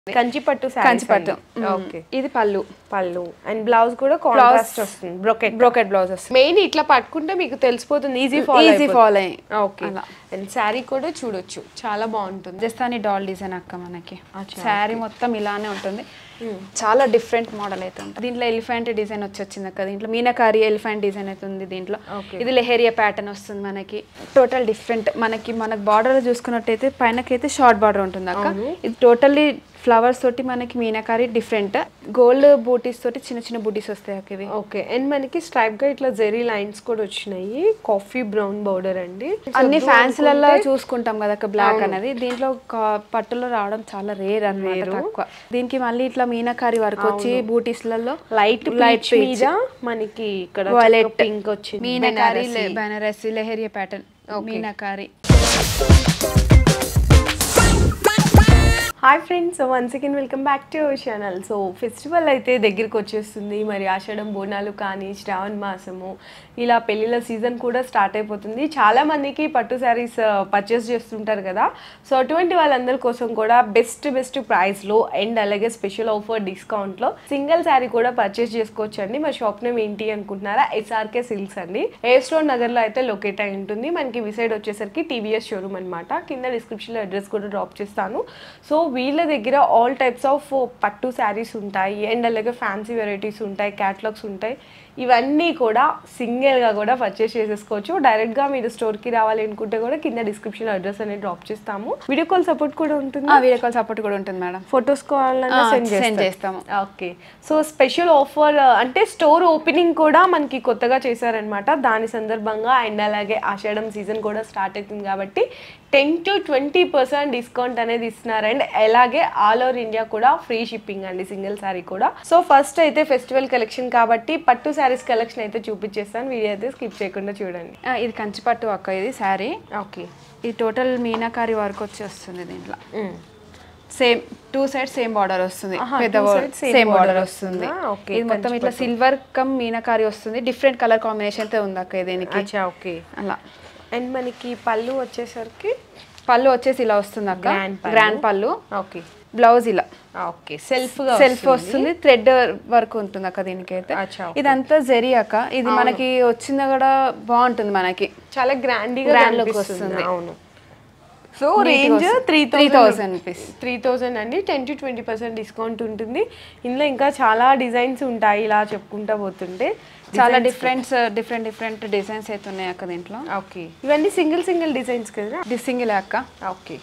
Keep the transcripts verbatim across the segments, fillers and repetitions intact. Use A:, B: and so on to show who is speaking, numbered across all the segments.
A: కంచి పట్టు సారీస్
B: కంచి పట్టు
A: ఓకే
B: ఇది పల్లు
A: పల్లు అండ్ బ్లౌజ్ కూడా కాంట్రాస్ట్ వస్తుంది బ్రోకెట్
B: బ్రోకెట్ బ్లౌజ్ వస్తుంది
A: మెయిన్ ఇట్లా పట్టుకుంటే మీకు తెలిసిపోతుంది ఈజీ ఫాల్
B: ఈజీ ఫాల్ అయ్యి
A: ఓకే అండ్ సారీ కూడా చూడొచ్చు చాలా బాగుంటుంది
B: రాజస్థానీ డాల్ డిజైన్ అక్క మనకి సారీ మొత్తం ఇలానే ఉంటుంది చాలా డిఫరెంట్ మోడల్ అయితే ఉంటుంది దీంట్లో ఎలిఫెంట్ డిజైన్ వచ్చి వచ్చింది అక్క దీంట్లో మీనకారి ఎలిఫెంట్ డిజైన్ అయితే ఉంది దీంట్లో ఇది లెహేరియా ప్యాటర్న్ వస్తుంది మనకి టోటల్ డిఫరెంట్ మనకి మనకి బార్డర్ చూసుకున్నట్టయితే పైనకైతే షార్ట్ బార్డర్ ఉంటుంది అక్క ఇది టోటల్లీ ఫ్లవర్స్ తోటి మనకి మీనకారి డిఫరెంట్ గోల్డ్ బూటీస్ తోటి చిన్న చిన్న బూటీస్ వస్తాయి అక్క ఇవి
A: ఓకే అండ్ మనకి స్ట్రైప్ గా ఇట్లా జెరీ లైన్స్ కూడా వచ్చినాయి కాఫీ బ్రౌన్ బోర్డర్ అండి
B: అన్ని ఫ్యాన్సీలలో చూసుకుంటాం కదా అక్క బ్లాక్ అనేది దీంట్లో పట్టులో రావడం చాలా రేర్ అన్నమాట తక్కువ దీనికి మళ్ళీ ఇట్లా మీనకారి వరకు వచ్చి బూటీస్ లలో
A: లైట్ లైట్ మీద మనకి ఇక్కడ
B: వైలెట్
A: పింక్ వచ్చింది
B: meenakari Banarasi leheriya pattern meenakari
A: hi friends so once again welcome back to our channel so festival అయితే దగ్గరికి వచ్చేస్తుంది మరి ఆషాఢం బోనాలు కానీ శ్రావణ మాసము ఇలా పెళ్ళిళ్ళ సీజన్ కూడా స్టార్ట్ అయిపోతుంది చాలా మందికి పట్టు శారీస్ పర్చేస్ చేస్తుంటారు కదా సో అటువంటి వాళ్ళందరి కోసం కూడా బెస్ట్ బెస్ట్ ప్రైస్లో అండ్ అలాగే స్పెషల్ ఆఫర్ డిస్కౌంట్లో సింగిల్ శారీ కూడా పర్చేస్ చేసుకోవచ్చు అండి మా షాప్ నేమ్ ఏంటి అనుకుంటున్నారా ఎస్ఆర్కే సిల్క్స్ అండి ఏ స్టోర్ నగర్లో అయితే లొకేట్ అయి ఉంటుంది మనకి విసైడ్ వచ్చేసరికి టీవీఎస్ షోరూమ్ అనమాట కింద డిస్క్రిప్షన్లో అడ్రస్ కూడా డ్రాప్ చేస్తాను సో వీళ్ళ దగ్గర ఆల్ టైప్స్ ఆఫ్ పట్టు శారీస్ ఉంటాయి అండ్ అలాగే ఫ్యాన్సీ వెరైటీస్ ఉంటాయి క్యాటలాగ్స్ ఉంటాయి ఇవన్నీ కూడా సింగిల్గా కూడా పర్చేస్ చేసేసుకోవచ్చు డైరెక్ట్గా మీరు స్టోర్కి రావాలి అనుకుంటే కూడా కింద డిస్క్రిప్షన్లో అడ్రస్ అనేది డ్రాప్ చేస్తాము వీడియో కాల్ సపోర్ట్ కూడా ఉంటుంది
B: వీడియో కాల్ సపోర్ట్ కూడా ఉంటుంది మేడం
A: ఫొటోస్ కావాలన్నా సెండ్
B: చేస్తాము
A: ఓకే సో స్పెషల్ ఆఫర్ అంటే స్టోర్ ఓపెనింగ్ కూడా మనకి కొత్తగా చేశారనమాట దాని సందర్భంగా అండ్ అలాగే ఆషాఢం సీజన్ కూడా స్టార్ట్ అవుతుంది కాబట్టి ten to twenty percent discount అనేది ఇస్తున్నారు అండ్ అలాగే ఆల్ ఓవర్ ఇండియా కూడా ఫ్రీ షిప్పింగ్ అండి సింగిల్ శారీ కూడా సో ఫస్ట్ అయితే ఫెస్టివల్ కలెక్షన్ కాబట్టి పట్టు శారీస్ కలెక్షన్ అయితే చూపించేస్తాను వీడియో అయితే స్కిప్ చేయకుండా చూడండి
B: ఇది కంచి పట్టు అక్క ఇది శారీ
A: ఓకే
B: ఇది టోటల్ మీనాకారి వర్క్ వచ్చి వస్తుంది దీంట్లో same two side same border వస్తుంది పెద్ద సేమ్ బార్డర్ వస్తుంది ఇది మొత్తం ఇట్లా సిల్వర్ కమ్ మీనాకారి వస్తుంది డిఫరెంట్ కలర్ కాంబినేషన్ అయితే ఉంది అక్క దీనికి
A: ఓకే
B: అలా
A: అండ్ మనకి పళ్ళు వచ్చేసరికి
B: పళ్ళు వచ్చేసి ఇలా వస్తుంది అక్క గ్రాండ్ పళ్ళు
A: ఓకే
B: బ్లౌజ్ ఇలా
A: ఓకే సెల్ఫ్
B: సెల్ఫ్ వస్తుంది థ్రెడ్ వర్క్ ఉంటుంది అక్క దీనికి అయితే ఇదంతా జరీ అక్క ఇది మనకి వచ్చింది కూడా బాగుంటుంది మనకి
A: చాలా గ్రాండ్
B: గ్రాండ్ లుక్ వస్తుంది
A: అవును so range three
B: three thousand rupees
A: three thousand అండి ten to twenty percent discount ఉంటుంది ఇందులో ఇంకా చాలా డిజైన్స్ ఉంటాయి ఇలా చెప్పుకుంటా పోతుంటే
B: చాలా డిఫరెంట్ డిఫరెంట్ డిఫరెంట్ డిజైన్స్ అయితే ఉన్నాయి అక్క దీంట్లో
A: ఓకే ఇవన్నీ సింగిల్ సింగిల్ డిజైన్స్ కదా
B: సింగిల్ అక్క
A: ఓకే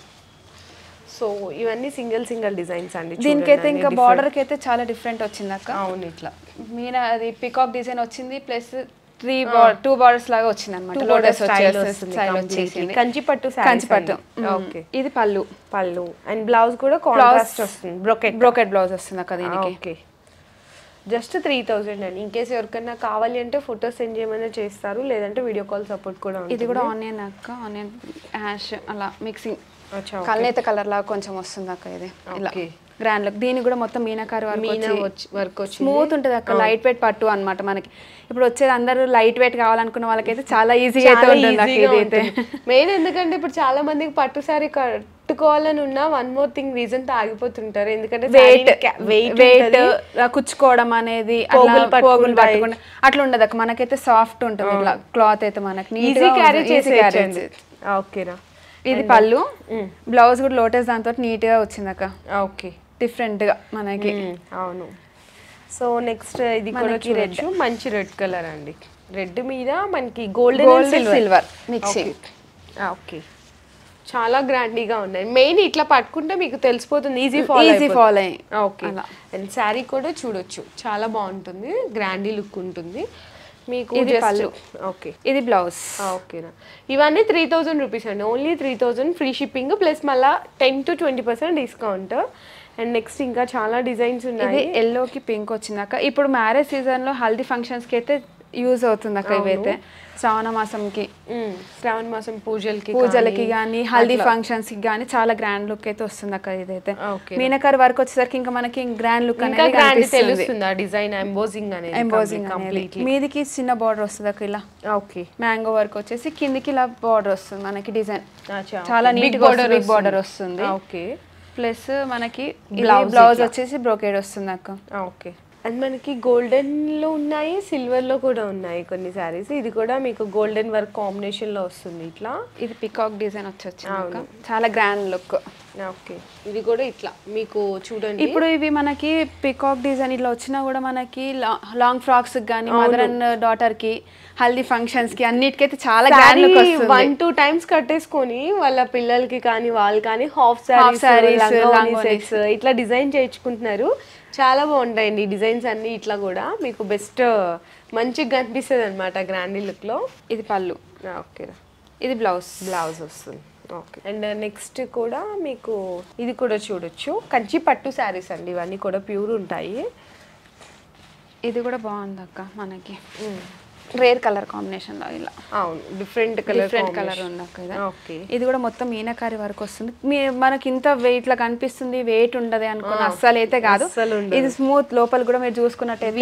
A: సో ఇవన్నీ సింగిల్ సింగిల్ డిజైన్స్ అండి
B: దీనికైతే ఇంకా బార్డర్ కి అయితే చాలా డిఫరెంట్ వచ్చింది అక్క
A: అవును ఇట్లా
B: మీనా అది పికాక్ డిజైన్ వచ్చింది ప్లస్ త్రీ టూ బార్డర్స్ లాగా వచ్చింది అనమాట లోటస్ వచ్చేసింది
A: కంచి పట్టు
B: కంచి పట్టు
A: ఓకే
B: ఇది పళ్ళు
A: పళ్ళు అండ్ బ్లౌజ్ కూడా కాంట్రాస్ట్ వస్తుంది బ్రోకెట్
B: బ్రోకెట్ బ్లౌజ్ వస్తుంది అక్క దీనికి
A: ఓకే జస్ట్ త్రీ థౌజండ్ అండి ఇన్ కేసు ఎవరికైనా కావాలి అంటే ఫోటో సెండ్ చేయమని చేస్తారు లేదంటే వీడియో కాల్ సపోర్ట్ కూడా
B: ఇది కూడా ఆనియన్ అక్క ఆనియన్ యాష్ అలా మిక్సింగ్ కల్నేత కలర్ లాగా కొంచెం వస్తుంది అక్క ఇది ఇలా గ్రాండ్ లుక్ దీనికి కూడా మొత్తం మీనాకారి వర్క్
A: వర్క్
B: స్మూత్ ఉంటుంది అక్క లైట్ వెయిట్ పట్టు అనమాట మనకి ఇప్పుడు వచ్చేది అందరూ లైట్ వెయిట్ కావాలనుకున్న వాళ్ళకైతే చాలా ఈజీగా అయితే ఉంటుంది
A: మెయిన్ ఎందుకంటే ఇప్పుడు చాలా మందికి పట్టు సారీ కట్టుకోవాలని ఉన్నా వన్ మోర్ థింగ్ రీజన్ తో ఆగిపోతుంటారు ఎందుకంటే
B: వెయిట్ వెయిట్ కుచ్చుకోవడం అనేది పోగులు పట్టుకుంటే అట్లా ఉండదు అక్క మనకైతే సాఫ్ట్ ఉంటుంది ఇట్లా క్లాత్ అయితే మనకి
A: ఈజీ క్యారీ చేసి ఓకేనా
B: ఇది పళ్ళు బ్లౌజ్ కూడా లోటస్ దాంతో నీట్ గా వచ్చింది అక్క
A: ఓకే
B: డిఫరెంట్ గా మనకి
A: అవును సో నెక్స్ట్ ఇది కూడా చూడొచ్చు మంచి రెడ్ కలర్ అండి రెడ్ మీద మనకి గోల్డెన్
B: సిల్వర్ మిక్సింగ్
A: ఓకే చాలా గ్రాండీగా ఉన్నాయి మెయిన్ ఇట్లా పట్టుకుంటే మీకు తెలిసిపోతుంది ఈజీ ఫాల్
B: ఈజీ ఫాల్ అయ్యి
A: ఓకే అండ్ శారీ కూడా చూడొచ్చు చాలా బాగుంటుంది గ్రాండీ లుక్ ఉంటుంది మీకు
B: ఇది పళ్ళు
A: ఓకే
B: ఇది బ్లౌజ్
A: ఓకేనా ఇవన్నీ త్రీ థౌజండ్ రూపీస్ అండి only three thousand free shipping plus మళ్ళీ ten to twenty percent discount and next ఇంకా చాలా డిజైన్స్ ఉన్నాయి
B: ఎల్లోకి పింక్ వచ్చిందాక ఇప్పుడు మ్యారేజ్ సీజన్లో హల్దీ ఫంక్షన్స్కి అయితే యూజ్ అవుతుంది అక్క ఇవైతే శ్రావణ మాసంకి
A: శ్రావణ మాసం పూజలకి
B: పూజలకి కానీ హల్దీ ఫంక్షన్స్ కి కానీ చాలా గ్రాండ్ లుక్ అయితే వస్తుంది అక్క ఇదైతే మీనాకారి వర్క్ వచ్చేసరికి ఇంకా మనకి గ్రాండ్ లుక్ అనేది
A: తెలుస్తుంది డిజైన్ ఎంబోజింగ్ అనేది
B: ఎంబోజింగ్ కంప్లీట్ మీదికి చిన్న బార్డర్ వస్తుంది అక్క ఇలా
A: ఓకే
B: మ్యాంగో వర్క్ వచ్చేసి కిందికి ఇలా బార్డర్ వస్తుంది మనకి డిజైన్ చాలా నీట్ గా బిగ్ బార్డర్ వస్తుంది
A: ఓకే
B: ప్లస్ మనకి బ్లౌజ్ వచ్చేసి బ్రోకేడ్ వస్తుంది అక్క.
A: ఓకే. అండ్ మనకి గోల్డెన్ లో ఉన్నాయి, సిల్వర్ లో కూడా ఉన్నాయి కొన్ని సారీస్. ఇది కూడా మీకు గోల్డెన్ వర్క్ కాంబినేషన్ లో వస్తుంది ఇట్లా.
B: ఇది పికాక్ డిజైన్ వచ్చి చాలా గ్రాండ్ లుక్.
A: ఓకే. ఇది కూడా ఇట్లా మీకు చూడండి.
B: ఇప్పుడు ఇవి మనకి పికాక్ డిజైన్ ఇట్లా వచ్చినా కూడా మనకి లాంగ్ ఫ్రాక్స్ కానీ మదర్ అండ్ డాటర్ కి హల్దీ ఫంక్షన్స్ కి అన్నిటికైతే చాలా గ్రాండ్ లుక్ వస్తుంది.
A: వన్ టూ టైమ్స్ కట్టేసుకొని వాళ్ళ పిల్లలకి కానీ వాళ్ళు కానీ హాఫ్ సారీస్ ఇట్లా డిజైన్ చేయించుకుంటున్నారు. చాలా బాగుంటాయండి ఈ డిజైన్స్ అన్ని. ఇట్లా కూడా మీకు బెస్ట్ మంచిగా కనిపిస్తుంది అనమాట గ్రాండీ లుక్ లో.
B: ఇది పళ్ళు.
A: ఓకే.
B: ఇది బ్లౌజ్
A: బ్లౌజ్ వస్తుంది. ఓకే. అండ్ నెక్స్ట్ కూడా మీకు ఇది కూడా చూడొచ్చు, కంచి పట్టు శారీస్ అండి. ఇవన్నీ కూడా ప్యూర్ ఉంటాయి.
B: ఇది కూడా బాగుంది అక్క, మనకి రేర్ కలర్ కాంబినేషన్ లో ఇలా.
A: అవును, డిఫరెంట్ కలర్
B: డిఫరెంట్ కలర్ ఉంది అక్క ఇది.
A: ఓకే.
B: ఇది కూడా మొత్తం మీనాకారి వర్క్ వస్తుంది. మనకి ఇంత వెయిట్ లా కనిపిస్తుంది, వెయిట్ ఉండదు అనుకున్న అస్సలు అయితే కాదు. ఇది స్మూత్, లోపల కూడా మీరు చూసుకున్నట్టయితే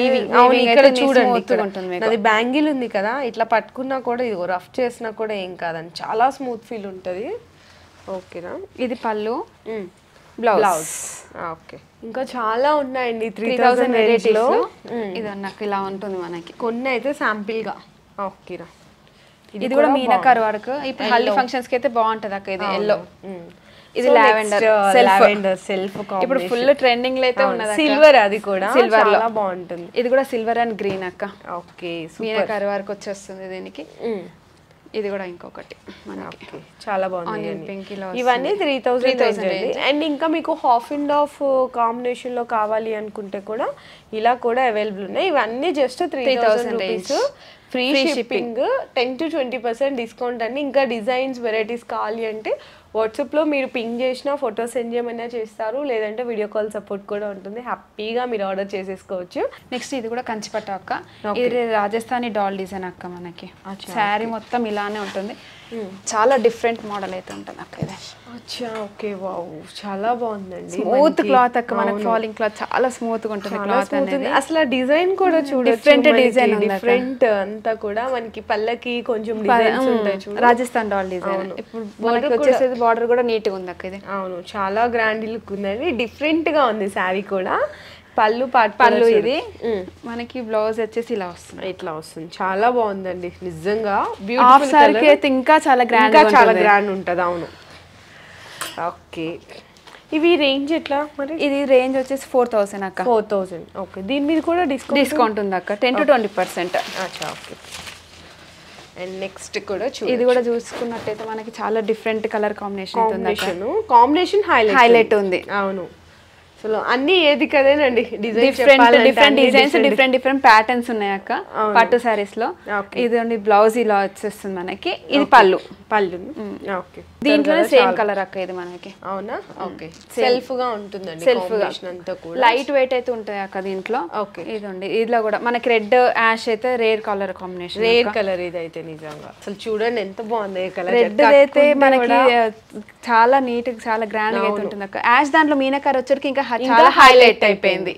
A: ఉంటుంది. అది బ్యాంగిల్ ఉంది కదా, ఇట్లా పట్టుకున్నా కూడా ఇది రఫ్ చేసినా కూడా ఏం కాదని చాలా స్మూత్ ఫీల్ ఉంటుంది. ఓకేనా.
B: ఇది పళ్ళు,
A: బ్లౌజ్. ఓకే. ఇంకా చాలా ఉన్నాయండి త్రీ థౌసండ్ రేంజ్ లో.
B: ఇది నాకు ఇలా ఉంటుంది మనకి.
A: కొన్ని అయితే శాంపిల్ గా. ఓకేనా.
B: ఇది కూడా మీనాకారి వర్క్. ఇప్పుడు హల్దీ ఫంక్షన్స్ కి అయితే బాగుంటది అక్క. ఇది ఎల్లో, ఇది లావెండర్
A: లావెండర్ సెల్ఫ్.
B: ఇప్పుడు ఫుల్ ట్రెండింగ్ లో అయితే ఉన్నది.
A: సిల్వర్, అది కూడా సిల్వర్ లో బాగుంటుంది.
B: ఇది కూడా సిల్వర్ అండ్ గ్రీన్ అక్క.
A: ఓకే.
B: మీనాకారి వర్క్ వచ్చేస్తుంది దీనికి. ఇది కూడా ఇంకొకటి
A: మనకి చాలా బాగుంది. ఇవన్నీ త్రీ థౌసండ్ అండ్ ఇంకా మీకు హాఫ్ అండ్ హాఫ్ కాంబినేషన్ లో కావాలి అనుకుంటే కూడా ఇలా కూడా అవైలబుల్ ఉన్నాయి. ఇవన్నీ just three thousand rupees, free shipping, ten to twenty percent discount అండి. ఇంకా డిజైన్స్ వెరైటీస్ కావాలి అంటే వాట్సాప్లో మీరు పింగ్ చేసిన ఫోటో సెండ్ చేయమన్నా చేస్తారు, లేదంటే వీడియో కాల్ సపోర్ట్ కూడా ఉంటుంది. హ్యాపీగా మీరు ఆర్డర్ చేసేసుకోవచ్చు.
B: నెక్స్ట్ ఇది కూడా కంచిపట్టు అక్క. ఇది రాజస్థానీ డాల్ డిజైన్ అక్క. మనకి శారీ మొత్తం ఇలానే ఉంటుంది. చాలా డిఫరెంట్ మోడల్ అయితే ఉంటుంది అక్క ఇది.
A: అచ్చా. ఓకే. వావ్, చాలా బాగుందండి.
B: స్మూత్ క్లాత్ అక్క, మనకి ఫాలింగ్ క్లాత్ చాలా స్మూత్ గా ఉంటుంది క్లాత్ అనేది.
A: అసలు డిజైన్ కూడా చూడండి, డిఫరెంట్ డిజైన్, డిఫరెంట్ అంతా కూడా మనకి పల్లకి కొంచెం డిజైన్స్ ఉంటాయి చూడండి.
B: Rajasthan doll design. ఇప్పుడు మనకి వచ్చేసేది బార్డర్ కూడా నీట్ గా ఉంది అక్క ఇది.
A: అవును, చాలా గ్రాండ్ లుక్ ఉందండి. డిఫరెంట్ గా ఉంది శారీ కూడా. పళ్ళు పాటు
B: పళ్ళు ఇది. మనకి బ్లౌజ్ వచ్చేసి ఇలా వస్తుంది,
A: ఇట్లా వస్తుంది. చాలా బాగుందండి నిజంగా.
B: బ్యూటిఫుల్ కలర్ అయితే ఇంకా చాలా గ్రాండ్,
A: చాలా గ్రాండ్ ఉంటుంది. అవును. ఓకే. ఇవి రేంజ్ ఎట్లా మరి?
B: ఇది రేంజ్ వచ్చేసి ఫోర్ థౌసండ్ అక్క.
A: Four thousand okay. దీని మీద కూడా డిస్కౌంట్
B: డిస్కౌంట్ ఉంది అక్క, టెన్ టు ట్వంటీ పర్సెంట్.
A: అచ్చా. ఓకే. అండ్ నెక్స్ట్ కూడా
B: ఇది కూడా చూసుకున్నట్టయితే మనకి చాలా different colour combination
A: combination highlight
B: highlight ఉంది.
A: అవును. అసలు అన్ని ఏది కదేనండి,
B: different different designs, different different patterns ఉన్నాయి అక్క పట్టు సారీస్ లో. ఇది బ్లౌజ్ ఇలా వచ్చేస్తుంది మనకి. ఇది పళ్ళు.
A: పళ్ళు. ఓకే.
B: దీంట్లో సేమ్ కలర్ అక్క ఇది మనకి.
A: అవునా. ఓకే. సెల్ఫ్ గా ఉంటుందండి,
B: సెల్ఫ్ గా
A: అంతా కూడా
B: లైట్ వెయిట్ అయితే ఉంటుంది అక్క దీంట్లో.
A: ఓకే.
B: ఇది ఉంది. ఇదిలో కూడా మనకి రెడ్ యాష్ అయితే rare colour combination,
A: rare colour ఇది అయితే నిజంగా. అసలు చూడండి ఎంత బాగుంది కలర్.
B: రెడ్ అయితే మనకి చాలా నీట్, చాలా గ్రాండ్ గా అయితే ఉంటుంది అక్క. యాష్ దాంట్లో మీనాకారి వచ్చరికి ఇంకా చాలా హైలైట్ అయిపోయింది.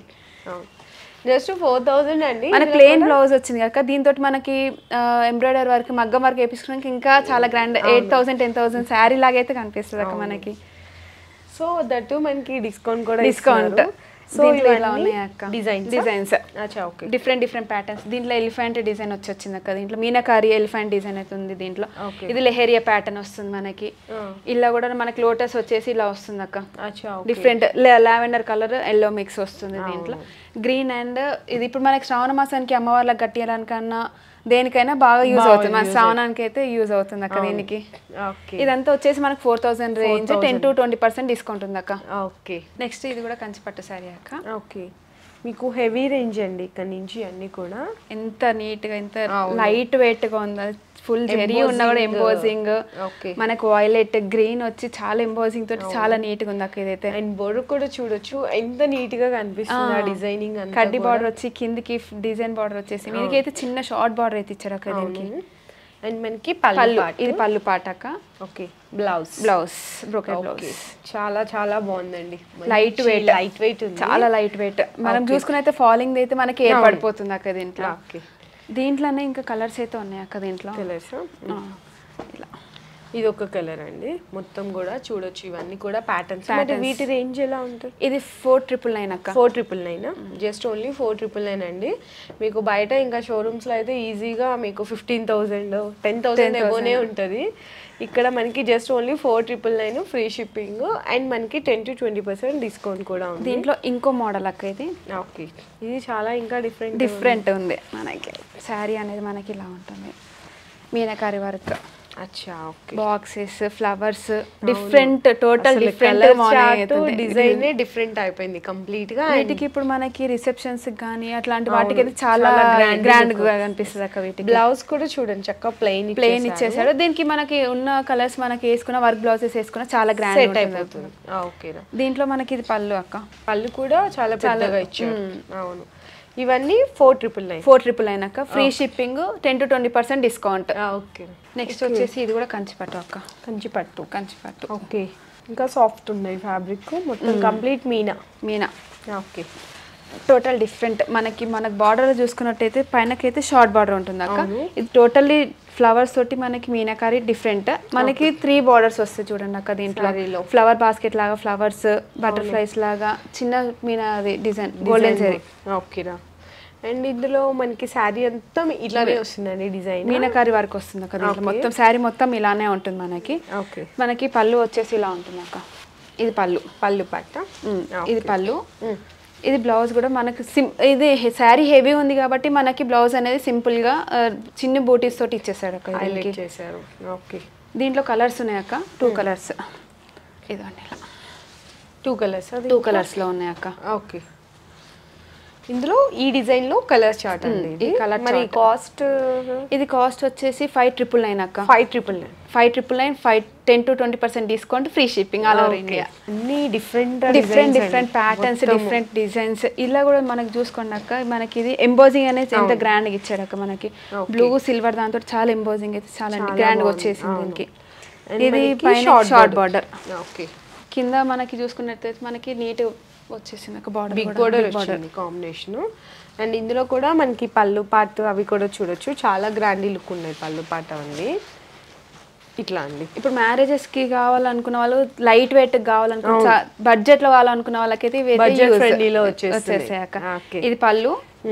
A: జస్ట్ ఫోర్ థౌసండ్ అండి.
B: మనకి ప్లెయిన్ బ్లౌజ్ వచ్చింది కనుక దీంతో మనకి ఎంబ్రాయిడరీ వర్క్, మగ్గం వర్క్ వేపించుకోవడానికి ఇంకా చాలా grand. Eight thousand ten thousand sari లాగా అయితే కనిపిస్తుంది అక్క మనకి.
A: సో దట్ మనకి డిస్కౌంట్ కూడా,
B: డిస్కౌంట్.
A: సో ఇలా ఉన్నాయి అక్క డిజైన్స్.
B: డిజైన్స్
A: అచ్చా. ఓకే.
B: Different different patterns. దీంట్లో ఎలిఫెంట్ డిజైన్ వచ్చి వచ్చింది అక్క. దీంట్లో మీనాకారి ఎలిఫెంట్ డిజైన్ అయితే ఉంది దీంట్లో. ఇది లెహరియా ప్యాటర్న్ వస్తుంది మనకి. ఇలా కూడా మనకి లోటస్ వచ్చేసి ఇలా వస్తుంది అక్క. Different lavender colour yellow mix వస్తుంది దీంట్లో. గ్రీన్ అండ్ ఇది ఇప్పుడు మనకి శ్రావణ మాసానికి అమ్మవార్లకు కట్టియడానికన్నా దేనికైనా బాగా యూజ్ అవుతుంది. మన శ్రావణానికి అయితే యూజ్ అవుతుంది అక్క దీనికి. ఇదంతా వచ్చేసి మనకి four thousand range, ten to twenty percent discount ఉంది అక్క.
A: ఓకే.
B: నెక్స్ట్ ఇది కూడా కంచిపట్టు శారీ అక్క.
A: ఓకే. మీకు హెవీ రేంజ్ అండి ఇక్కడ నుంచి అన్ని కూడా.
B: ఎంత నీట్ గా, ఎంత లైట్ వెయిట్ గా ఉందా. ఫుల్ జెరీ ఉన్నా కూడా ఎంబోజింగ్, మనకు వైలెట్ గ్రీన్ వచ్చి చాలా ఎంబోజింగ్ తోటి చాలా నీట్ గా ఉంది అక్క ఇదైతే.
A: అండ్ బోర్డర్ కూడా చూడొచ్చు ఎంత నీట్ గా కనిపిస్తుంది ఆ డిజైనింగ్.
B: కడ్డీ బార్డర్ వచ్చి కిందికి డిజైన్ బార్డర్ వచ్చేసి మీకైతే చిన్న షార్ట్ బార్డర్ అయితే ఇచ్చారు అక్క దీనికి.
A: అండ్ మనకి పళ్ళు,
B: ఇది పళ్ళు పాట అక్క.
A: Okay. Blouse,
B: blouse brocade blouse.
A: చాలా చాలా బాగుందండి.
B: లైట్ వెయిట్,
A: లైట్ వెయిట్ ఉంది,
B: చాలా లైట్ వెయిట్. మనం చూసుకుని అయితే ఫాలింగ్ అయితే మనకి ఏర్పడిపోతుంది అక్క దీంట్లో. దీంట్లోనే ఇంకా కలర్స్ అయితే ఉన్నాయి అక్క దీంట్లో.
A: కలర్స్
B: ఇలా
A: ఇది ఒక కలర్ అండి, మొత్తం కూడా చూడొచ్చు ఇవన్నీ కూడా ప్యాటర్న్స్. వీటి రేంజ్ ఎలా ఉంటుంది?
B: ఇది ఫోర్ ట్రిపుల్ నైన్ అక్క.
A: Four triple nine just only four triple nine అండి. మీకు బయట ఇంకా షోరూమ్స్లో అయితే ఈజీగా మీకు ఫిఫ్టీన్ థౌజండ్ టెన్ థౌసండ్ ఎబోనే ఉంటుంది. ఇక్కడ మనకి just only four triple nine free shipping and మనకి ten to twenty percent discount కూడా ఉంది.
B: దీంట్లో ఇంకో మోడల్ అక్క ఇది.
A: ఓకే, ఇది చాలా ఇంకా డిఫరెంట్
B: డిఫరెంట్ ఉంది మనకి. శారీ అనేది మనకి ఇలా ఉంటుంది, మీనాకారి వర్క్.
A: అచ్చా, okay.
B: Boxes, flowers, different total different
A: design different అయిపోయింది కంప్లీట్ గా.
B: వీటికి ఇప్పుడు మనకి రిసెప్షన్స్ కానీ అట్లాంటి వాటికి అయితే చాలా గ్రాండ్ గా కనిపిస్తుంది అక్క. వీటికి
A: బ్లౌజ్ కూడా చూడండి చక్కగా ప్లెయిన్
B: ప్లెయిన్ ఇచ్చేసాడు. దీనికి మనకి ఉన్న కలర్స్ మనకి వేసుకున్న వర్క్ బ్లౌజెస్ వేసుకున్న చాలా గ్రాండ్
A: అయిపోతుంది. ఓకే,
B: దీంట్లో మనకి ఇది పళ్ళు అక్క.
A: పళ్ళు కూడా చాలా పెద్దగా ఇచ్చారు. అవును, ఇవన్నీ four triple nine
B: four triple nine అక్క. Free shipping, ten to twenty percent discount.
A: Okay.
B: Next వచ్చేసి ఇది కూడా కంచిపట్టు అక్క.
A: కంచిపట్టు
B: కంచిపట్టు
A: ఓకే. ఇంకా సాఫ్ట్ ఉన్నాయి ఫ్యాబ్రిక్ మొత్తం కంప్లీట్ మీనా
B: మీనా.
A: Okay,
B: total different. మనకి మనకి బార్డర్ చూసుకున్నట్టయితే పైనకైతే షార్ట్ బార్డర్ ఉంటుంది అక్క. ఇది టోటల్లీ ఫ్లవర్స్ తోటి మనకి మీనాకారి డిఫరెంట్. మనకి త్రీ బార్డర్స్ వస్తాయి చూడండి అక్క. దీంట్లో ఫ్లవర్ బాస్కెట్ లాగా ఫ్లవర్స్, బటర్ఫ్లైస్ లాగా చిన్న మీనా డిజైన్ గోల్డెన్ జరీ.
A: ఓకేరా. అండ్ ఇందులో మనకి శారీ అంతా ఇలానే వస్తుందండి డిజైన్,
B: మీనాకారి వర్క్ వస్తుంది అక్క. దీంట్లో మొత్తం శారీ మొత్తం ఇలానే ఉంటుంది మనకి.
A: ఓకే.
B: మనకి పళ్ళు వచ్చేసి ఇలా ఉంటుంది అక్క. ఇది పళ్ళు
A: పళ్ళు పట్ట.
B: ఇది పళ్ళు. ఇది బ్లౌజ్ కూడా మనకి సిం ఇది శారీ హెవీ ఉంది కాబట్టి మనకి బ్లౌజ్ అనేది సింపుల్ గా చిన్న బూటీస్ తోటి ఇచ్చేసాడు అక్క.
A: హైలైట్ చేశారు. ఓకే.
B: దీంట్లో కలర్స్ ఉన్నాయి అక్క, టూ కలర్స్. ఇదండి ఇలా
A: టూ కలర్స్
B: టూ కలర్స్ లో ఉన్నాయి అక్క.
A: ఓకే. ఇందులో ఈ డిజైన్ లో కలర్ చార్ట్ అండి.
B: ఈ కలర్
A: మరి కాస్ట్,
B: ఇది కాస్ట్ వచ్చేసి ఫైవ్ ట్రిపుల్ నైన్ అక్క.
A: Five triple nine
B: five triple nine five ten to twenty percent discount, free shipping all over India.
A: అన్ని different
B: different different patterns, different designs. ఇలా కూడా మనకి చూసుకోండి అక్క. మనకి ఇది ఎంబోజింగ్ అనేది ఎంత గ్రాండ్ గా ఇచ్చాడు అక్క. మనకి బ్లూ సిల్వర్ దాంతో చాలా ఎంబోజింగ్ అయితే చాలా గ్రాండ్ గా వచ్చేసింది దీనికి. ఇది పైన షార్ట్ బార్డర్.
A: ఓకే.
B: కింద మనకి చూసుకున్నట్టయితే మనకి నీట్ వచ్చేసింది ఒక బార్డర్,
A: బిగ్ బార్డర్ వచ్చింది కాంబినేషన్. అండ్ ఇందులో కూడా మనకి పళ్ళు పాటు అవి కూడా చూడొచ్చు, చాలా గ్రాండీ లుక్ ఉన్నాయి పళ్ళు పాట అండి. ఇట్లా అండి.
B: ఇప్పుడు మ్యారేజెస్ కి కావాలనుకున్న వాళ్ళు, లైట్ వెయిట్ కావాలనుకున్న, బడ్జెట్ లో కావాలనుకున్న వాళ్ళకైతే
A: బడ్జెట్ ఫ్రెండ్లీలో వచ్చేస్తాయి
B: అక్క. ఇది పళ్ళు,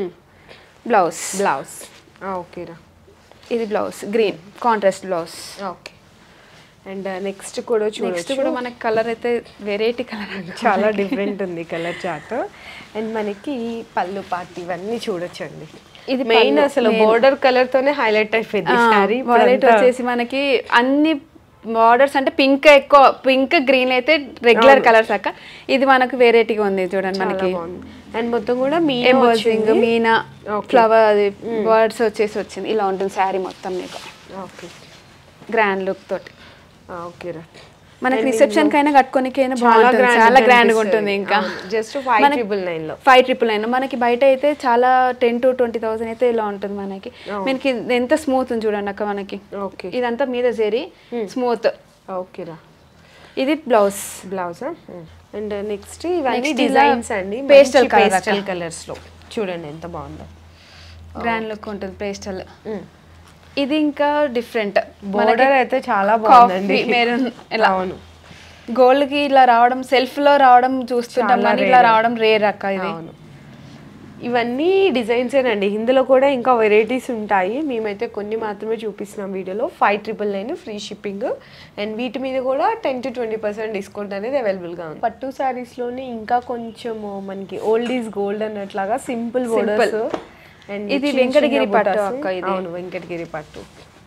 B: బ్లౌజ్
A: బ్లౌజ్ ఓకేరా.
B: ఇది blouse green contrast blouse.
A: Okay. And next కూడా
B: నెక్స్ట్ కూడా మనకి కలర్ అయితే వెరైటీ కలర్,
A: చాలా డిఫరెంట్ ఉంది కలర్ చార్ట్. అండ్ మనకి పళ్ళు పార్ట్ ఇవన్నీ చూడొచ్చండి. ఇది మెయిన్ అసలు బోర్డర్ కలర్ తోనే హైలైట్ అయిపోయింది సారీ.
B: హైలైట్ వచ్చేసి మనకి అన్ని బార్డర్స్ అంటే పింక్ ఎక్కువ, పింక్ గ్రీన్ అయితే రెగ్యులర్ కలర్స్ అక్క. ఇది మనకు వెరైటీగా ఉంది చూడండి మనకి.
A: అండ్ మొత్తం కూడా
B: ఎంబోజింగ్ మీనా ఫ్లవర్ అది బర్డ్స్ వచ్చేసి వచ్చింది. ఇలా ఉంటుంది శారీ మొత్తం మీకు.
A: ఓకే.
B: గ్రాండ్ లుక్ తోటి.
A: ఓకేరా.
B: మనకి రిసెప్షన్ కైనా కట్టుకోనికైనా బాగుంటుంది, చాలా గ్రాండ్ గా ఉంటుంది. ఇంకా
A: జస్ట్ ఫైవ్ ట్రిపుల్ నైన్ లో
B: ఫైవ్ ట్రిపుల్ నైన్ మనకి బయట అయితే చాలా టెన్ టు ట్వంటీ థౌసండ్ అయితే ఇలా ఉంటుంది మనకి. మనకి ఎంత స్మూత్ ఉంది చూడండి అక్క మనకి.
A: ఓకే.
B: ఇదంతా మీద జరీ స్మూత్.
A: ఓకేరా.
B: ఇది బ్లౌజ్
A: బ్లౌజ్. అండ్ నెక్స్ట్ ఇవన్నీ డిజైన్స్ అండి,
B: పేస్టల్
A: పేస్టల్ కలర్స్ లో చూడండి ఎంత బాగుందో.
B: గ్రాండ్ లుక్ ఉంటుంది పేస్టల్. ఇది ఇంకా డిఫరెంట్
A: బోర్డర్ అయితే చాలా బాగుందండి.
B: మెరూన్ ఇలా గోల్డ్ కి ఇలా రావడం, సెల్ఫ్ లో రావడం చూస్తుంటాం కానీ ఇలా రావడం రేర్ అక్క. ఇది
A: ఇవన్నీ డిజైన్స్ ఏనండి. ఇందులో కూడా ఇంకా వెరైటీస్ ఉంటాయి, మేమైతే కొన్ని మాత్రమే చూపిస్తున్నాం వీడియోలో. Five triple nine free shipping. And వీటి మీద కూడా ten to twenty percent discount అనేది అవైలబుల్గా ఉంది. పట్టు శారీస్లోనే ఇంకా కొంచెము మనకి ఓల్డ్ ఈజ్ గోల్డ్ అన్నట్లాగా సింపుల్ బోర్డర్స్.
B: ఇది వెంకటగిరి పట్టు అక్క. ఇది
A: అవును వెంకటగిరి పట్టు.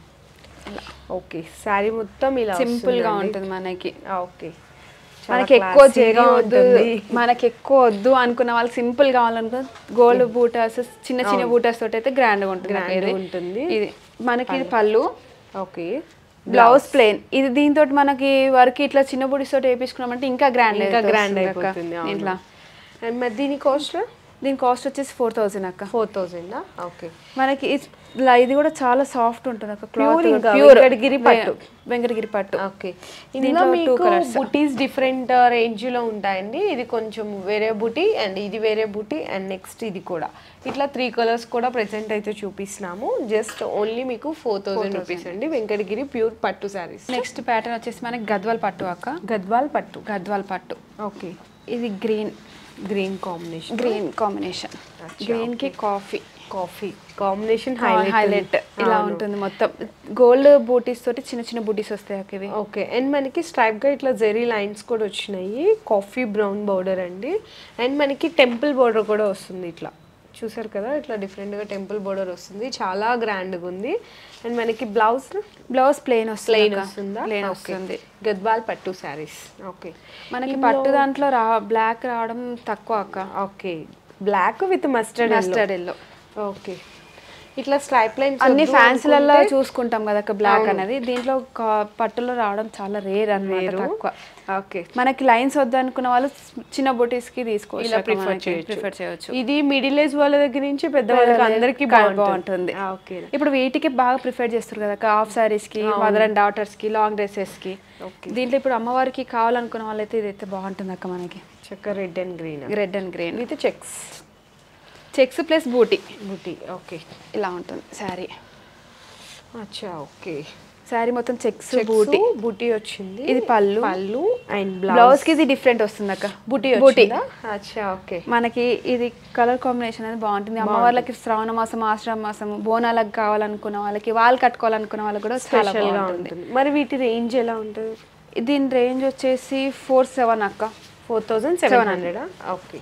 A: ఓకే. శారీ మొత్తం ఇలా
B: సింపుల్ గా ఉంటుంది మనకి.
A: ఓకే.
B: మనకి ఎక్కువ జరీ వద్దు, మనకి ఎక్కువ వద్దు అనుకున్న వాళ్ళు సింపుల్ కావాలనుకో గోల్డ్ బూటాస్, చిన్న చిన్న బూటాస్ తోటి అయితే గ్రాండ్ గా ఉంటుంది. ఇది మనకి ఇది పళ్ళు.
A: ఓకే.
B: Blouse plain. ఇది దీంతో మనకి వర్క్ ఇట్లా చిన్న బూటీస్ తోటి వేయించుకున్నామంటే ఇంకా గ్రాండ్
A: ఇంకా గ్రాండ్ అయిపోతుంది ఇట్లా. అండ్ మరి దీని కాస్ట్?
B: దీని కాస్ట్ వచ్చేసి ఫోర్ థౌసండ్ అక్క.
A: Four thousand okay.
B: మనకి ఇలా ఇది కూడా చాలా సాఫ్ట్ ఉంటుంది ఒక
A: Pure
B: క్లాత్
A: ఇంకా
B: ప్యూర్
A: వెంకటగిరి పట్టు.
B: వెంకటగిరి పట్టు.
A: ఓకే, ఇందులో మీకు బుటీస్ డిఫరెంట్ రేంజ్ లో ఉంటాయండి. ఇది కొంచెం వేరే బుటీ అండ్ ఇది వేరే బుటీ అండ్ నెక్స్ట్ ఇది కూడా ఇట్లా త్రీ కలర్స్ కూడా ప్రెసెంట్ అయితే చూపిస్తున్నాము. జస్ట్ ఓన్లీ మీకు ఫోర్ థౌసండ్ రూపీస్ అండి వెంకటగిరి ప్యూర్ పట్టు శారీస్.
B: నెక్స్ట్ ప్యాటర్న్ వచ్చేసి మనకి గద్వాల్ పట్టు అక్క.
A: గద్వాల్ పట్టు.
B: గద్వాల్ పట్టు.
A: ఓకే,
B: ఇది green
A: green combination.
B: Green combination. Green కి కాఫీ
A: కాఫీ కాంబినేషన్
B: హైలైట్ ఇలా ఉంటుంది. మొత్తం గోల్డ్ బూటీస్ తోటి చిన్న చిన్న బూటీస్ వస్తాయి అక్క ఇవి.
A: ఓకే, అండ్ మనకి స్ట్రైప్ గా ఇట్లా జెరీ లైన్స్ కూడా వచ్చినాయి. కాఫీ బ్రౌన్ బోర్డర్ అండి. అండ్ మనకి టెంపుల్ బోర్డర్ కూడా వస్తుంది. ఇట్లా చూసారు కదా, ఇట్లా డిఫరెంట్ గా టెంపుల్ బోర్డర్ వస్తుంది. చాలా గ్రాండ్ గా ఉంది. అండ్ మనకి బ్లౌజ్
B: బ్లౌజ్ ప్లెయిన్ వస్తుంది.
A: ప్లెయిన్ వస్తుందా?
B: ప్లెయిన్ వస్తుంది.
A: గద్వాల్ పట్టు శారీస్. ఓకే,
B: మనకి పట్టు దాంట్లో రా బ్లాక్ రావడం తక్కువ అక్క.
A: Okay, black with mustard
B: mustard yellow.
A: Okay, ఇట్లా స్ట్రైప్ లైన్స్
B: అన్ని ఫ్యాన్సీలలో చూసుకుంటాం కదా బ్లాక్ అనేది. దీంట్లో పట్టులో రావడం చాలా రేర్ అన్నమాట, తక్కువ.
A: ఓకే,
B: మనకి లైన్స్ వద్దనుకున్న వాళ్ళు చిన్న బొటీస్ కి తీసుకోవచ్చు,
A: ఇలా ప్రిఫర్
B: ప్రిఫర్ చేయొచ్చు.
A: ఇది మిడిల్ ఏజ్ వాళ్ళ దగ్గర నుంచి పెద్ద వాళ్ళకి అందరికి
B: బాగుంటుంది.
A: ఓకే,
B: ఇప్పుడు వీటికి బాగా ప్రిఫర్ చేస్తారు కదా హాఫ్ సారీస్ కి, మదర్ అండ్ డాటర్స్ కి, లాంగ్ డ్రెస్సెస్ కి. దీంట్లో ఇప్పుడు అమ్మవారికి కావాలనుకున్న వాళ్ళైతే ఇదైతే బాగుంటుంది అక్క. మనకి
A: చక్క red and green.
B: Red and green
A: with checks.
B: Checks plus బూటీ.
A: బూటీ. ఓకే,
B: ఇలా ఉంటుంది శారీ.
A: అచ్చా, ఓకే,
B: శారీ మొత్తం చెక్స్ బూటీ
A: బూటీ వచ్చింది.
B: ఇది పళ్ళు.
A: పళ్ళు అండ్
B: బ్లౌజ్ కి ఇది డిఫరెంట్ వస్తుంది అక్క.
A: బూటీ
B: బూటీ.
A: అచ్చా, ఓకే,
B: మనకి ఇది కలర్ కాంబినేషన్ అనేది బాగుంటుంది. అమ్మవార్లకి శ్రావణ మాసం, ఆశ్రమ మాసం, బోనాలకు కావాలనుకున్న వాళ్ళకి, వాళ్ళు కట్టుకోవాలనుకున్న వాళ్ళకి కూడా చాలా బాగుంటుంది.
A: మరి వీటి రేంజ్ ఎలా ఉంటుంది?
B: దీని రేంజ్ వచ్చేసి ఫోర్ సెవెన్ అక్క.
A: Four thousand seven hundred. Okay,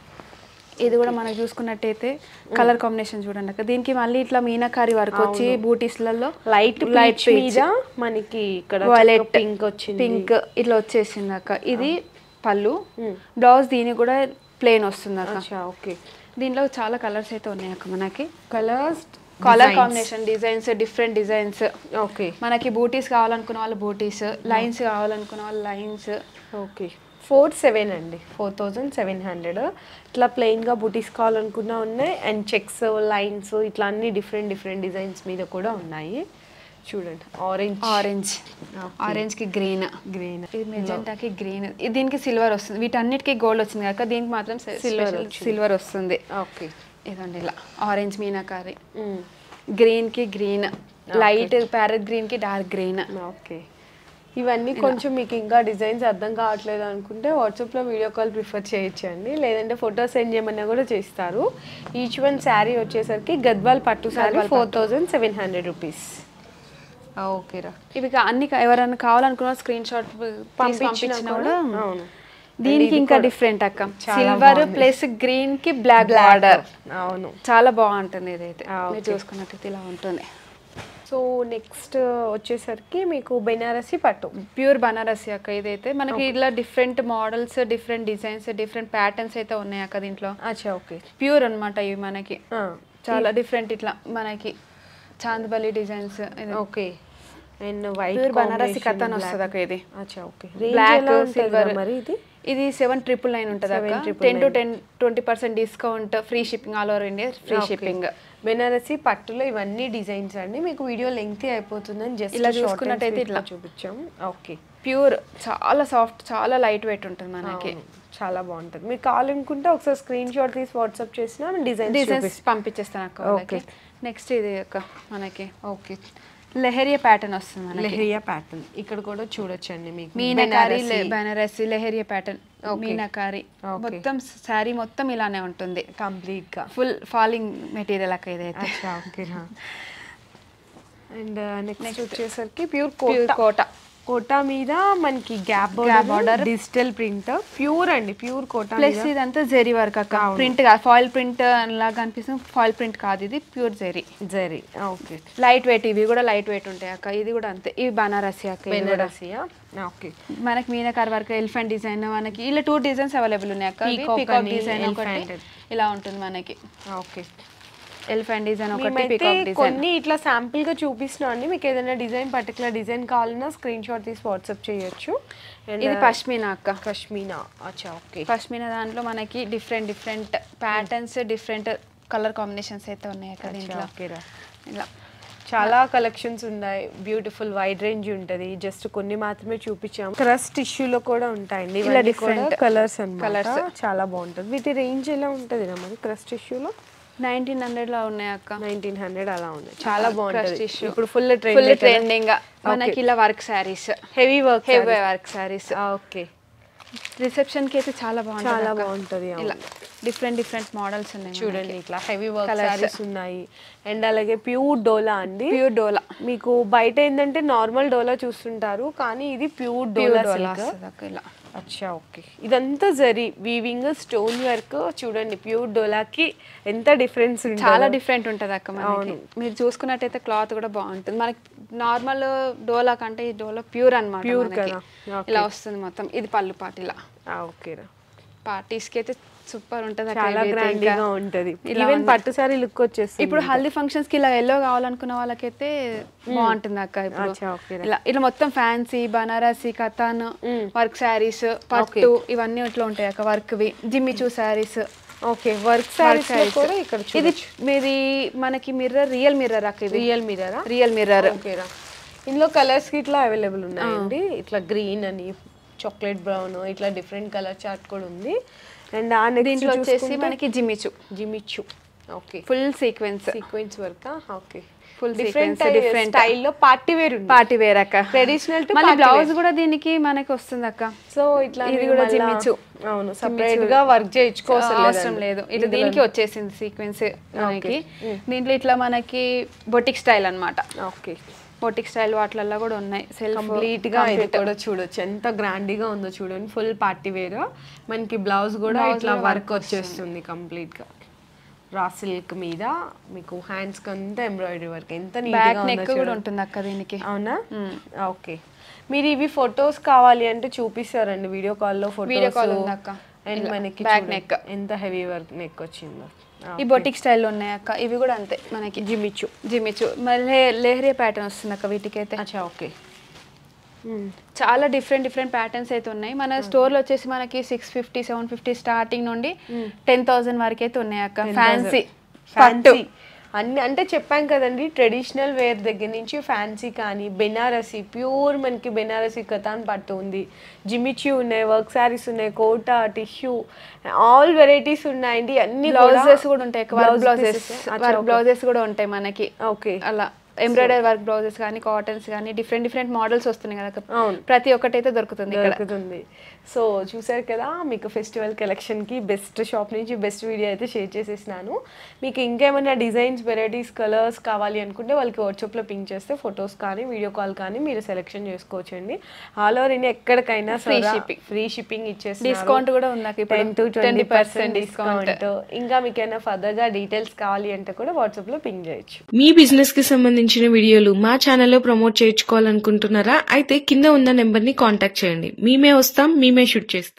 B: ఇది కూడా మనం చూసుకున్నట్టయితే కలర్ కాంబినేషన్ చూడండి అక్క. దీనికి మళ్ళీ ఇట్లా మీనాకారి వర్క్ వచ్చి బూటీస్లలో
A: లైట్ లైట్ మీద మనకి ఇక్కడ వైలెట్ పింక్ వచ్చింది.
B: పింక్ ఇట్లా వచ్చేసింది అక్క. ఇది పళ్ళు. బ్లౌజ్ దీనికి కూడా ప్లెయిన్ వస్తుంది అక్క.
A: ఓకే,
B: దీనిలో చాలా కలర్స్ అయితే ఉన్నాయి అక్క. మనకి
A: colours
B: colour combination designs different designs.
A: Okay,
B: మనకి బూటీస్ కావాలనుకున్న వాళ్ళు బూటీస్, లైన్స్ కావాలనుకున్న వాళ్ళు లైన్స్.
A: ఓకే, ఫోర్ సెవెన్ అండి. Four thousand seven hundred. ఇట్లా ప్లెయిన్గా బూటీస్ కావాలనుకున్నా ఉన్నాయి. అండ్ చెక్స్ లైన్స్ ఇట్లా అన్ని డిఫరెంట్ డిఫరెంట్ డిజైన్స్ మీద కూడా ఉన్నాయి. చూడండి, ఆరెంజ్
B: ఆరెంజ్ ఆరెంజ్ కి గ్రీన్
A: గ్రీన్
B: ఇది మెజెంటాకి గ్రీన్. దీనికి సిల్వర్ వస్తుంది. వీటన్నిటికీ గోల్డ్ వచ్చింది కాక దీనికి మాత్రం సిల్వర్ సిల్వర్ వస్తుంది.
A: ఓకే,
B: ఇదండి ఇలా ఆరెంజ్ మీనాకారి. గ్రీన్ కి గ్రీన్, లైట్ ప్యారెట్ గ్రీన్ కి డార్క్ గ్రీన్.
A: ఓకే, ఇవన్నీ కొంచెం మీకు ఇంకా డిజైన్స్ అర్థం కావట్లేదు అనుకుంటే వాట్సాప్లో వీడియో కాల్ ప్రిఫర్ చేయొచ్చండి. లేదంటే ఫోటో సెండ్ చేయమన్నా కూడా చేస్తారు. ఈచ్ వన్ శారీ వచ్చేసరికి గద్వాల్ పట్టు sari four thousand seven hundred rupees. ఓకేరా,
B: ఇవి అన్ని ఎవరైనా కావాలనుకున్న స్క్రీన్ షాట్ పంపించిన కూడా. దీనికి ఇంకా డిఫరెంట్ అక్క. సిల్వర్ ప్లస్ గ్రీన్ కి బ్లాక్ బార్డర్.
A: అవును,
B: చాలా బాగుంటుంది. ఇదైతే మీరు చూసుకున్నట్టయితే ఇలా ఉంటుంది.
A: సో నెక్స్ట్ వచ్చేసరికి మీకు బెనారసి పట్టు.
B: ప్యూర్ బనారసి అక్క. ఇదైతే మనకి ఇలా different models, different designs, different patterns అయితే ఉన్నాయి అక్క దీంట్లో.
A: అచ్చా, ఓకే,
B: ప్యూర్ అనమాట ఇవి మనకి. చాలా డిఫరెంట్ ఇట్లా మనకి chandbali designs.
A: Okay, and white
B: pure Banarasi katan వస్తుంది అక్క ఇది.
A: అచ్చా, ఓకే,
B: బ్లాక్ సిల్వర్.
A: మరి ఇది
B: ఇది సెవెన్ ట్రిపుల్ నైన్ ఉంటుంది అక్క. Ten to ten twenty percent discount, free shipping, all over India free shipping.
A: Banarasi పట్టులో ఇవన్నీ డిజైన్స్ అండి. మీకు వీడియో లెంగ్తీ అయిపోతుందని జస్ట్
B: ఇలా చూసుకున్నట్టయితే ఇట్లా
A: చూపించాం. ఓకే,
B: ప్యూర్ చాలా సాఫ్ట్, చాలా లైట్ వెయిట్ ఉంటుంది మనకి.
A: చాలా బాగుంటుంది. మీకు కావాలనుకుంటే ఒకసారి స్క్రీన్ షాట్ తీసి వాట్సాప్ చేసినా డిజైన్
B: డిజైన్స్ పంపించేస్తాను అక్క. ఓకే, నెక్స్ట్ ఇది అక్క మనకి
A: ఓకే
B: లెహరియా ప్యాటర్న్ వస్తుంది.
A: లెహరియా ప్యాటర్న్ ఇక్కడ కూడా చూడొచ్చండి. మీకు
B: మీనాకారి బెనారసి లెహరియా ప్యాటర్న్ మీనాకారి మొత్తం శారీ మొత్తం ఇలానే ఉంటుంది
A: కంప్లీట్ గా.
B: ఫుల్ ఫాలింగ్ మెటీరియల్ అక్క ఇదైతే.
A: అండ్ నెక్స్ట్ వచ్చేసరికి ప్యూర్
B: ప్యూర్ కోట.
A: కోటా మీద మనకి gap border, digital print, pure అండి, ప్యూర్ కోటా.
B: ప్లస్ ఇదంతా జెరీ వర్క్ అక్క. ప్రింట్ కాదు, ఫాయిల్ ప్రింట్ లాగా అనిపిస్తుంది. ఫాయిల్ ప్రింట్ కాదు, ఇది pure zari.
A: Zari. Okay,
B: light weight. ఇవి కూడా లైట్ వెయిట్ ఉంటాయి అక్క. ఇది కూడా అంతే. ఇవి బనారసి అక్క.
A: బెనారసియా. ఓకే,
B: మనకి మీనాకారి వర్క్, ఎలిఫెంట్ డిజైన్. మనకి ఇలా టూ డిజైన్స్ అవైలబుల్ ఉన్నాయి అక్క. పీకాక్ డిజైన్ ఒకటి ఇలా ఉంటుంది మనకి.
A: ఓకే,
B: ఎలిఫెంట్ డిజైన్ ఒకటి, పీకాక్ డిజైన్.
A: కొన్ని ఇట్లా శాంపుల్ గా చూపిస్తున్నా అండి. మీకు ఏదైనా డిజైన్ పర్టికులర్ డిజైన్ కావాలన్నా స్క్రీన్ షాట్ తీసి వాట్సాప్ చేయొచ్చు.
B: ఇది పష్మీనా అక్క.
A: పష్మీనా. అచ్చా, ఓకే,
B: పష్మీనా దాంట్లో మనకి different different patterns, different colour combinations అయితే ఉన్నాయి అక్క దీంట్లో. ఇలా
A: చాలా కలెక్షన్స్ ఉన్నాయి, బ్యూటిఫుల్ వైడ్ రేంజ్ ఉంటుంది. జస్ట్ కొన్ని మాత్రమే చూపించాము. క్రష్ టిష్యూలో కూడా ఉంటాయండి,
B: ఇలా డిఫరెంట్
A: కలర్స్ అండ్
B: కలర్స్
A: చాలా బాగుంటుంది. వీటి రేంజ్ ఎలా ఉంటుంది మరి క్రష్ టిష్యూలో?
B: నైన్టీన్ హండ్రెడ్ లో ఉన్నాయి అక్క.
A: నైన్టీన్ హండ్రెడ్ అలా ఉన్నాయి, చాలా బాగుంటుంది.
B: ఇప్పుడు ఫుల్ ఫుల్ ట్రెండింగ్ మనకి ఇలా work saris,
A: heavy work
B: heavy work saris.
A: Okay,
B: reception కి అయితే చాలా బాగుంటుంది,
A: చాలా బాగుంటుంది.
B: ఇలా డిఫరెంట్ డిఫరెంట్ మోడల్స్ ఉన్నాయి
A: చూడండి. ఇట్లా హెవీ వర్క్ సారీస్ ఉన్నాయి. అండ్ అలాగే ప్యూర్ డోలా అండి,
B: ప్యూర్ డోలా.
A: మీకు బయట ఏంటంటే నార్మల్ డోలా చూస్తుంటారు, కానీ ఇది ప్యూర్ డోలా సిల్క్.
B: ఇలా
A: అచ్చా, ఓకే. ఇదంతా జరీ వీవింగ్ స్టోన్ వర్క్. చూడండి ప్యూర్ డోలాకి ఎంత డిఫరెన్స్ ఉంటుంది,
B: చాలా డిఫరెంట్ ఉంటుంది అక్క మనకి. మీరు చూసుకున్నట్టయితే క్లాత్ కూడా బాగుంటుంది. మనకి నార్మల్ డోలా కంటే ఈ డోలా ప్యూర్ అన్నమాట,
A: ప్యూర్ కదా.
B: ఇలా వస్తుంది మొత్తం. ఇది పళ్ళు పాటు ఇలా.
A: ఓకేరా,
B: పార్టీస్ కి అయితే సూపర్ ఉంటుంది,
A: చాలా గ్రాండ్ గా ఉంటది. ఈవెన్ పట్టు సారీ లుక్ వచ్చేస్తుంది.
B: ఇప్పుడు హల్దీ ఫంక్షన్స్ కి ఇలా ఎల్లో కావాలనుకున్న వాళ్ళకైతే బాగుంటుంది అక్క. ఇప్పుడు ఇలా ఇలా మొత్తం ఫ్యాన్సీ బనారసి కథాన్ వర్క్ శారీస్ పట్టు ఇవన్నీ ఇట్లా ఉంటాయి అక్క. వర్క్ వి Jimmy Choo saris.
A: Okay, work saris కూడా ఇక్కడ
B: ఇది మీది మనకి మిర్రర్, రియల్ మిర్రర్ అక్క. ఇది
A: రియల్ మిర్రర్,
B: రియల్ మిర్రర్.
A: ఓకేరా. ఇందులో కలర్స్ కి ఇట్లా అవైలబుల్ ఉన్నాయండి. ఇట్లా గ్రీన్ అని, చాక్లెట్ బ్రౌన్, ఇట్లా డిఫరెంట్ కలర్ చార్ట్ కూడా ఉంది. అండ్ ఆ
B: దీంట్లో వచ్చేసి మనకి Jimmy Choo
A: Jimmy Choo okay,
B: full sequence
A: sequence work. Okay,
B: full
A: different different స్టైల్లో పార్టీ వేర్ ఉంది.
B: పార్టీ వేర్ అక్క,
A: ట్రెడిషనల్ టు
B: మళ్ళీ బ్లౌజ్ కూడా దీనికి మనకి వస్తుంది అక్క.
A: సో ఇట్లా
B: ఇది కూడా జిమ్మిచూ.
A: అవును, సెపరేట్ గా వర్క్ చేయించుకోవాల్సిన
B: లేదు. ఇది దీనికి వచ్చేసింది సీక్వెన్స్ మనకి. దీంట్లో ఇట్లా మనకి బొటిక్ స్టైల్ అన్నమాట.
A: ఓకే,
B: బొటిక్ స్టైల్ వాటిల్లో కూడా ఉన్నాయి. సెల్ఫ్
A: కంప్లీట్ గా ఇది కూడా చూడొచ్చు, ఎంత గ్రాండ్ గా ఉందో చూడండి. Full party wear. మనకి బ్లౌజ్ కూడా ఇట్లా వర్క్ వచ్చేస్తుంది కంప్లీట్ గా. రా సిల్క్ మీద మీకు హ్యాండ్స్ కి అంతా ఎంబ్రాయిడరీ వర్క్, ఎంత నీట్ గా
B: నెక్ కూడా ఉంటుంది అక్క దీనికి.
A: అవునా, ఓకే. మీరు ఇవి ఫొటోస్ కావాలి అంటే చూపిస్తారండి వీడియో కాల్ లో. ఫోటోస్ అండ్ మనకి బ్యాక్ నెక్ ఎంత హెవీ వర్క్ నెక్ వచ్చిందో.
B: ఈ బొటిక్ స్టైల్లో ఉన్నాయి అక్క. ఇవి కూడా అంతే మనకి
A: జిమ్మిచూ
B: జిమ్మిచూ మళ్ళీ లెహరియా ప్యాటర్న్ వస్తుంది అక్క వీటికి అయితే.
A: అచ్చా, ఓకే.
B: చాలా డిఫరెంట్ డిఫరెంట్ ప్యాటర్న్స్ అయితే ఉన్నాయి. మన స్టోర్ లో వచ్చేసి మనకి six fifty seven fifty starting నుండి టెన్ థౌసండ్ వరకు అయితే ఉన్నాయి అక్క. ఫ్యాన్సీ
A: ఫ్యాన్సీ అన్ని అంటే చెప్పాం కదండి, ట్రెడిషనల్ వేర్ దగ్గర నుంచి ఫ్యాన్సీ కానీ బెనారసి ప్యూర్ మనకి బెనారసి కథాన్ పట్టు ఉంది, జిమ్మిచూ ఉన్నాయి, వర్క్ శారీస్ ఉన్నాయి, కోటా టిష్యూ ఆల్ వెరైటీస్ ఉన్నాయండి. అన్ని
B: బ్లౌజెస్ కూడా ఉంటాయి, వర్క్ బ్లౌజెస్ వర్క్ బ్లౌజెస్ కూడా ఉంటాయి మనకి.
A: ఓకే,
B: అలా ఎంబ్రాయిడరీ వర్క్ బ్లౌజెస్ కానీ కాటన్స్ కానీ డిఫరెంట్ డిఫరెంట్ మోడల్స్ వస్తున్నాయి కదా.
A: అవును,
B: ప్రతి ఒక్కటి అయితే దొరుకుతుంది
A: దొరుకుతుంది. సో చూసారు కదా, మీకు ఫెస్టివల్ కలెక్షన్కి బెస్ట్ షాప్ నుంచి బెస్ట్ వీడియో అయితే షేర్ చేసేసినాను. మీకు ఇంకేమైనా డిజైన్స్ వెరైటీస్ కలర్స్ కావాలి అనుకుంటే వాళ్ళకి వాట్సాప్లో పింక్ చేస్తే ఫొటోస్ కానీ వీడియో కాల్ కానీ మీరు సెలెక్షన్ చేసుకోవచ్చండి. ఆల్ ఓవర్ ఇండియా ఎక్కడికైనా ఫ్రీ షిప్పింగ్ ఫ్రీ షిప్పింగ్ ఇచ్చేసి
B: డిస్కౌంట్ కూడా ఉంది,
A: ten to twenty percent discount. ఇంకా మీకైనా ఫర్దర్గా డీటెయిల్స్ కావాలి అంటే కూడా వాట్సాప్లో పింక్ చేయొచ్చు.
C: మీ బిజినెస్ కి సంబంధించిన వీడియోలు మా ఛానల్లో ప్రమోట్ చేయించుకోవాలనుకుంటున్నారా? అయితే కింద ఉన్న నెంబర్ ని కాంటాక్ట్ చేయండి. మేమే వస్తాం, మేమే షూట్ చేస్తాం.